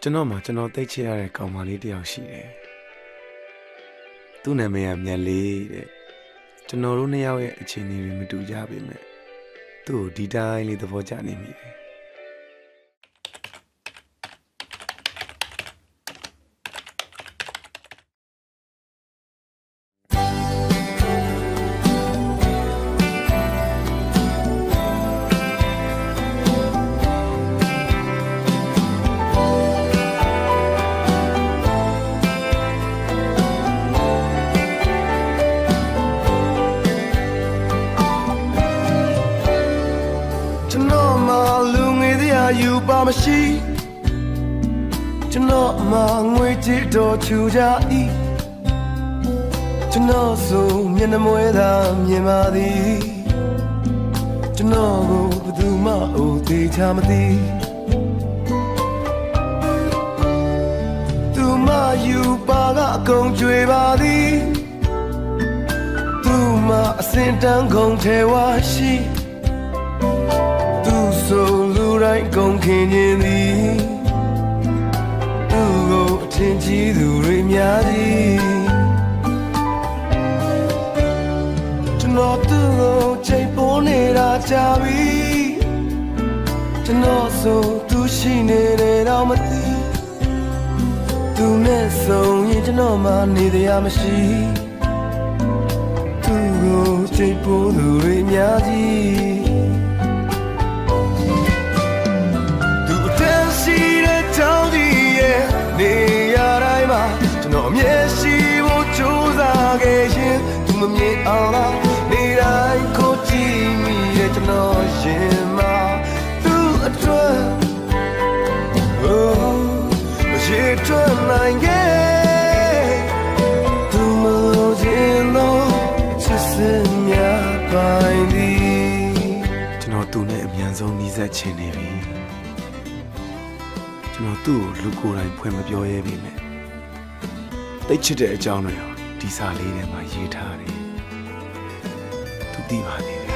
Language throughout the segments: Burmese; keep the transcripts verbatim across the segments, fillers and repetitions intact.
ကျွန်တော်မှကျွန်တော်သိချင်ရတဲ့ကောင်မလေးတယောက်ရှိတယ်သူ့နာမည်ကမြတ်လေးတဲ့ကျွန်တော်တို့နှစ်ယောက်ရဲ့အခြေအနေတွေမတူကြပေမဲ့သူ့ကိုဒီတိုင်းလေးသဘောကျနေမိတယ်อยู่ป่ามาชีฉันนอมาငွေจิตတော်ချူကြ၏ကျွန်တော်ဆိုမျက်နှာမွဲသာမြင်ပါသည်ကျွန်တော်ကိုဘယ်သူမှအိုသေးချမသိသူမอยู่ป่าကအကုန်ကြွေပါသည်သူမအစင်တန်းကုန်ထဲဝါရှိသူဆိုတိုင်းကုန်ခင်ခြင်းသည်သူ့ကိုအထင်ကြီးသူတွေများသည်ကျွန်တော်သူ့ကိုချိန်ပိုးနေတာကြာပြီကျွန်တော်ဆိုသူရှိနေတယ်တော့မသိသူနဲ့ဆုံရင်ကျွန်တော်မှနေတရားမရှိသူ့ကိုချိန်ပိုးသူတွေများကြီးနေရတိုင်းမှာကျွန်တော်မျက်ရှိဖို့ကြိုးစားခဲ့ရင်သူမမြင်အောင်လားနေတိုင်းကိုကြည့်မိရဲ့ကျွန်တော်ရှင်မှာသူ့အတွက် Oh မရှိထွက်နိုင်ခဲ့သူမလို့ခြင်းတော့ချစ်စင်များပိုင်းသည်ကျွန်တော်သူ့နဲ့အမြန်ဆုံးနှီးစပ်ချင်နေပြီကျွန်တော်သူ့ကိုလူကိုယ်တိုင်ဖွင့်မပြောရဲပေမဲ့တိတ်ချစ်တဲ့အကြောင်းတွေဒီစာလေးထဲမှာရေးထားတယ်သူသိပါသေးတယ်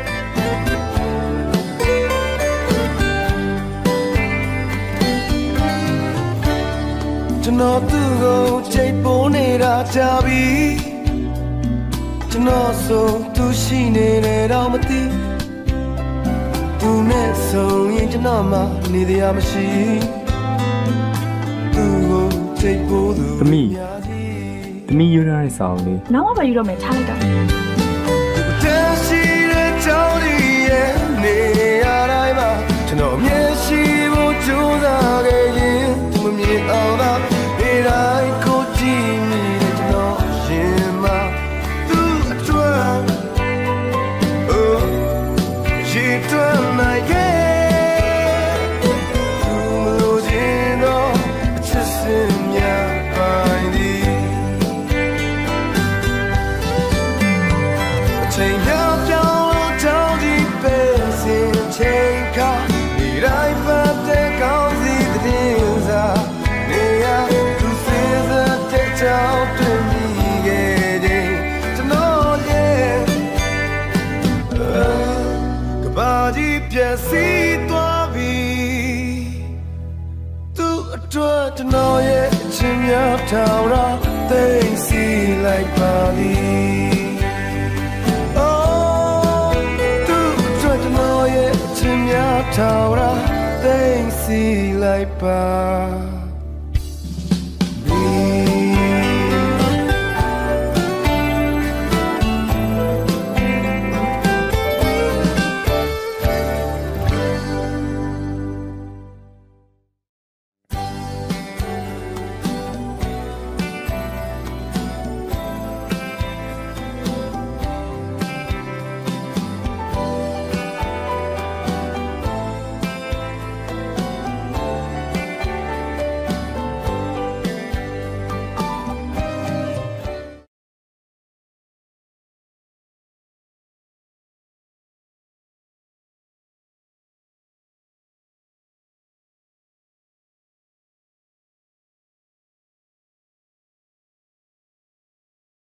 ကျွန်တော်သူ့ကိုချိန်ပိုးနေတာကြာပြီကျွန်တော်ဆိုသူရှိနေတယ်တော့မသိသူနဲ့ဆုံရင်ကျွန်တော်မှနေတရားမရှိသမီးသမီးယူရတဲ့စာအုပ်လေးနောက်မှပဲယူတော့မယ်ချလိုက်တော့ရှိတဲ့ကြောင်းရဲ့နေရတိုင်းမှာကျွန်တော်မျက်ရှိဖို့ကြိုးစားခဲ့ရင်သူမမြင်အောင်လားဒီတိုင်းကိုကြည့်မိတဲ့ကျွန်တော်ရှင်မှာသူ့အတွက် Oh ရှိထွက်နိုင်ခဲ့စီသွားပြီသူ့အတွက်ကျွန်တော်ရဲ့အချင်းများထောင်ရာသိစီလိုက်ပါလိအိုးသူ့အတွက်ကျွန်တော်ရဲ့အချင်းများထောင်ရာသိစီလိုက်ပါ